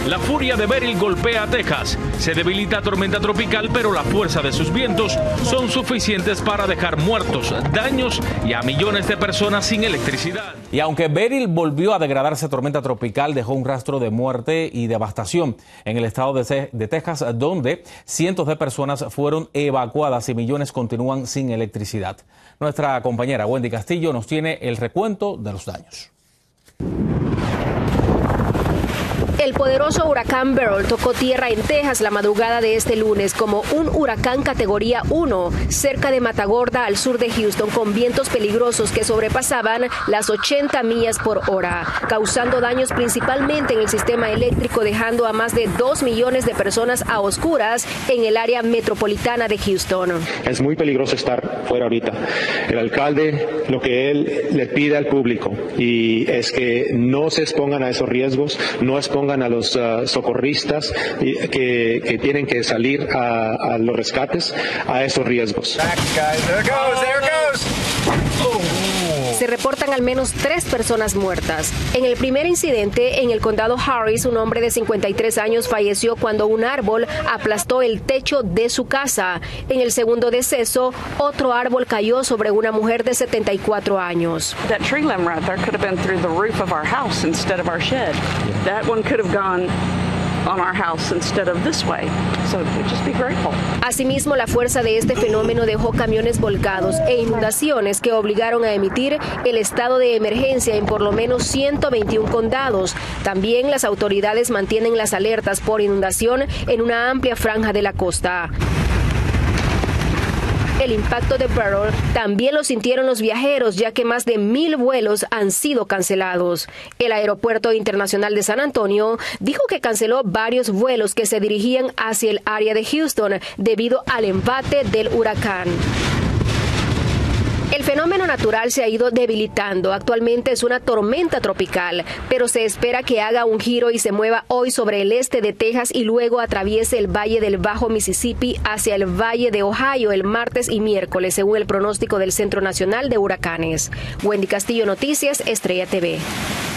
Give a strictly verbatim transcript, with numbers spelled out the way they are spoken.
La furia de Beryl golpea a Texas. Se debilita tormenta tropical, pero la fuerza de sus vientos son suficientes para dejar muertos, daños y a millones de personas sin electricidad. Y aunque Beryl volvió a degradarse tormenta tropical, dejó un rastro de muerte y devastación en el estado de, de Texas, donde cientos de personas fueron evacuadas y millones continúan sin electricidad. Nuestra compañera Wendy Castillo nos tiene el recuento de los daños. El poderoso huracán Beryl tocó tierra en Texas la madrugada de este lunes como un huracán categoría uno cerca de Matagorda, al sur de Houston, con vientos peligrosos que sobrepasaban las ochenta millas por hora, causando daños principalmente en el sistema eléctrico, dejando a más de dos millones de personas a oscuras en el área metropolitana de Houston. Es muy peligroso estar fuera ahorita. El alcalde, lo que él le pide al público y es que no se expongan a esos riesgos, no expongan a los uh, socorristas que, que tienen que salir a, a los rescates a esos riesgos. Se reportan al menos tres personas muertas. En el primer incidente, en el condado Harris, un hombre de cincuenta y tres años falleció cuando un árbol aplastó el techo de su casa. En el segundo deceso, otro árbol cayó sobre una mujer de setenta y cuatro años. That tree limb right there could have been through the roof of our house instead of our shed. That one could have gone on our house instead of this way. So just be grateful. Asimismo, la fuerza de este fenómeno dejó camiones volcados e inundaciones que obligaron a emitir el estado de emergencia en por lo menos ciento veintiún condados. También las autoridades mantienen las alertas por inundación en una amplia franja de la costa. El impacto de Beryl también lo sintieron los viajeros, ya que más de mil vuelos han sido cancelados. El Aeropuerto Internacional de San Antonio dijo que canceló varios vuelos que se dirigían hacia el área de Houston debido al embate del huracán. El fenómeno natural se ha ido debilitando. Actualmente es una tormenta tropical, pero se espera que haga un giro y se mueva hoy sobre el este de Texas y luego atraviese el valle del Bajo Mississippi hacia el valle de Ohio el martes y miércoles, según el pronóstico del Centro Nacional de Huracanes. Wendy Castillo, Noticias Estrella T V.